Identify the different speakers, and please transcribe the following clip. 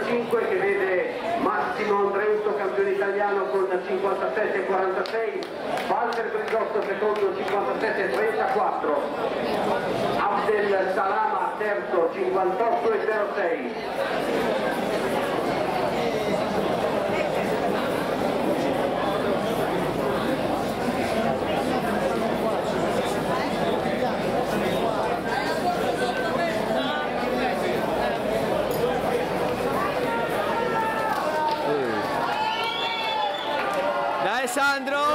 Speaker 1: 5 che vede Massimo Andreuto campione italiano con 57,46, Walter Brigotto secondo 57,34, Abdel Salama terzo 58,06.
Speaker 2: Dai Sandro!